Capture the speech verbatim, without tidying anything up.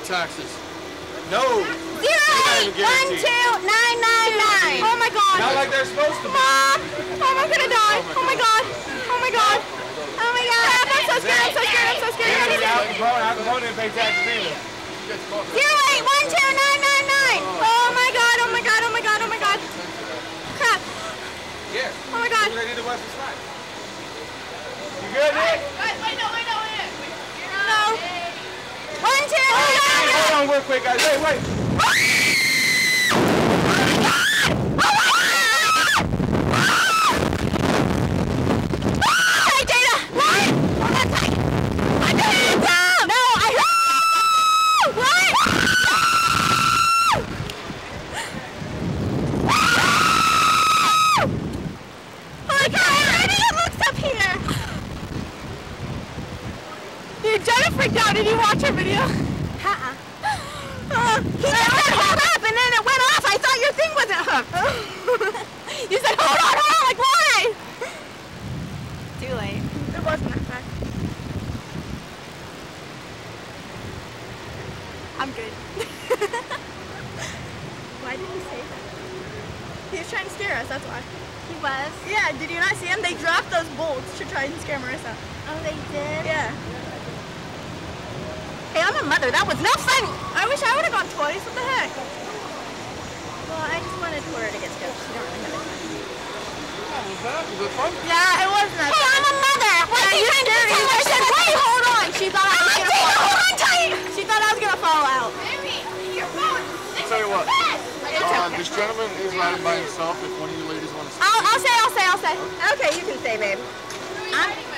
taxes. No. Zero eight one two nine nine nine. Oh my God. Not like they're supposed to be. Mom, Mom, I'm gonna die. Oh my God. Oh my God. Oh my God. I'm so scared. I'm so scared. I'm so scared. Al Capone, Al Capone didn't pay taxes either. Zero eight one two nine nine nine. Oh my God. Oh my God. Oh my God. Oh my God. Crap. Yeah. Oh my God. They did the Western Side. You good, Nick? Wait, wait, no, wait, no, wait. No. One, two, Hey, three. hold on real quick, guys. Wait, wait. Hey, Dana. What? Hold on tight. Put your hands down. No, I heard. What? Oh my God, Lydia looks up here. Dude, Jenna freaked out. Did you watch her video? Uh-uh. Uh, he just said hold up and then it went off. I thought your thing wasn't hooked. You said hold on, hold on, like why? Too late. It wasn't that bad. I'm good. Why did he say that? He was trying to scare us, that's why. He was? Yeah, did you not see him? They dropped those bolts to try and scare Marissa. Oh, they did? Yeah. Hey, I'm a mother. That was no fun. I wish I would have gone twice. What the heck? Well, I just wanted her to get scared. She don't really have it. Was it fun? Yeah, it was nice. Hey, I'm a mother. What yeah, you scared me? I said, wait, hold on. She thought I was gonna fall out. Hold on tight. She thought I was gonna fall out. Amy, your phone. I'll tell you what. It's Uh, okay. this gentleman is riding by himself. If one of you ladies want to. I'll, I'll say, I'll say, I'll say. Okay, you can say, babe. I'm